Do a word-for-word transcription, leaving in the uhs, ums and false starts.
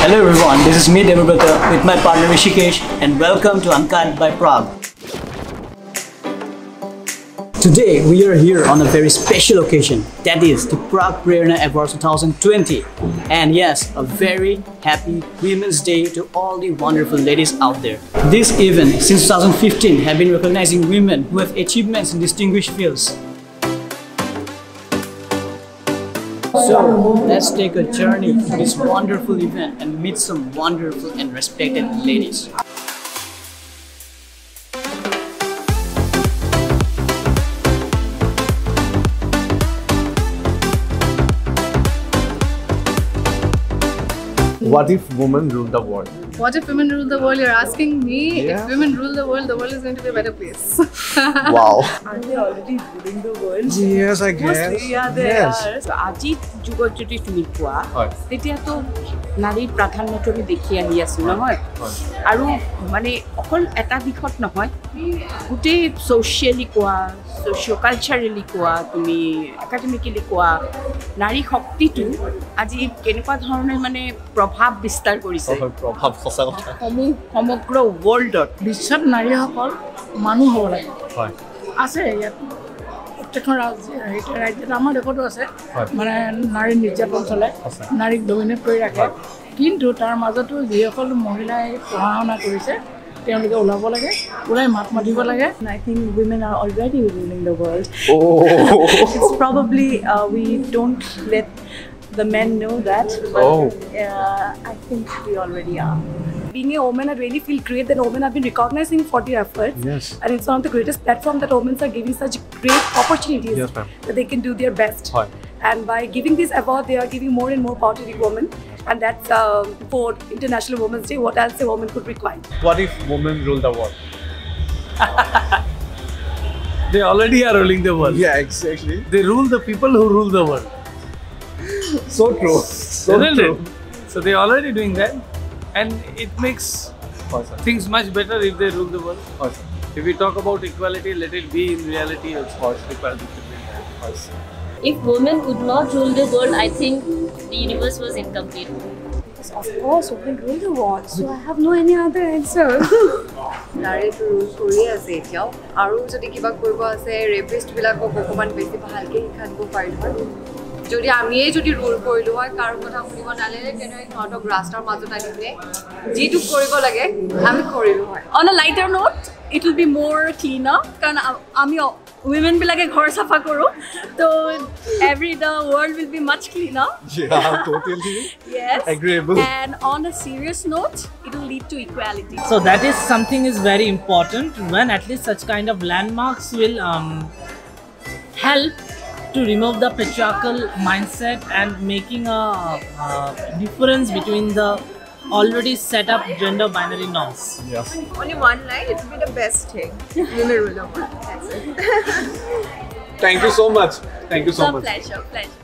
Hello everyone, this is me Devabrata with my partner Rishikesh and welcome to Uncut by Prague. Today we are here on a very special occasion, that is the Prague Prerna Awards twenty twenty. And yes, a very happy Women's Day to all the wonderful ladies out there. This event since two thousand fifteen have been recognizing women who have achievements in distinguished fields. So let's take a journey to this wonderful event and meet some wonderful and respected ladies. What if women rule the world? What if women rule the world? You're asking me. Yeah. If women rule the world, the world is going to be a better place. Wow. Are they already ruling the world? Yes, I guess. Mostly, yeah, they yes. are. So, আজি যুগত যদি তুমি কোৱা তেতিয়াতো নাৰীৰ প্ৰাধান্যটো আমি দেখি আহি আছো নহয় আৰু মানে অকল এটা দিশত নহয় গোটেই সোশ্যালি কোৱা সোশিও কালচাৰেলি কোৱা তুমি একাডেমিকেলি কোৱা নাৰী শক্তিটো আজি কেনেকুৱা ধৰণে মানে প্ৰভাৱ বিস্তাৰ কৰিছে প্ৰভাৱ সঁচা কথা সমগ্ৰ ৱৰ্ল্ডত বিশ্বত নাৰীসকল মানুহ হ'ব লাগে হয় আছে ইয়াত প্ৰত্যেকখন ৰাজ্যত আমাৰ দেশতো আছে মানে নাৰী নিৰ্যাতন চলে নাৰীক ডমিনেট কৰি ৰাখে কিন্তু তাৰ মাজতো যিসকল মহিলাই পঢ়া শুনা কৰিছে তেওঁলোকে ওলাব লাগে ওলাই মাত মাতিব লাগে I think women are already ruling the world. Oh. It's probably uh, we don't let the men know that, but Oh. uh, I think we already are. Being a woman, I really feel great that women have been recognizing for their efforts. Yes. And it's one of the greatest platforms that women are giving such great opportunities Yes, ma'am. that they can do their best. Right. And by giving this award, they are giving more and more power to the women. And that's um, for International Women's Day. What else a woman could require? What if women rule the world? They already are ruling the world. Yeah, exactly. They rule the people who rule the world. So true. So Isn't true. it? So they're already doing that. And it makes Awesome. things much better if they rule the world. Awesome. If we talk about equality, let it be in reality also. Equality should be there. Awesome. If women would not rule the world, I think the universe was incomplete. Yes, of course, women rule the world. So I have no any other answer. নাৰীটো rule কৰি আছে এতিয়াও আৰু যদি কিবা কৰিব আছে ৰেপিষ্টবিলাকক অকণমান বেছি ভালকৈ শিক্ষা দিব পাৰিলোঁ হয় যদি আমিয়ে যদি ৰুল কৰিলোঁ হয় কাৰো কথা শুনিব নালাগে তেনেহ'লে সিহঁতক ৰাস্তাৰ মাজত আনি পিনে যিটো কৰিব লাগে আমি কৰিলোঁ হয় On a lighter note, it will be more cleaner. Because আমি women বিলাকে ঘৰ চাফা কৰোঁ. So every the world will be much cleaner. Yeah, totally. Yes. Agreeable. And on a serious note, it will lead to equality. So that is something is very important when at least such kind of landmarks will um, help to remove the patriarchal mindset and making a, a difference between the already set up gender binary norms. Yes. Only one line, it will be the best thing. Women rule the world. That's it. Thank you so much. Thank you so So much. pleasure, pleasure.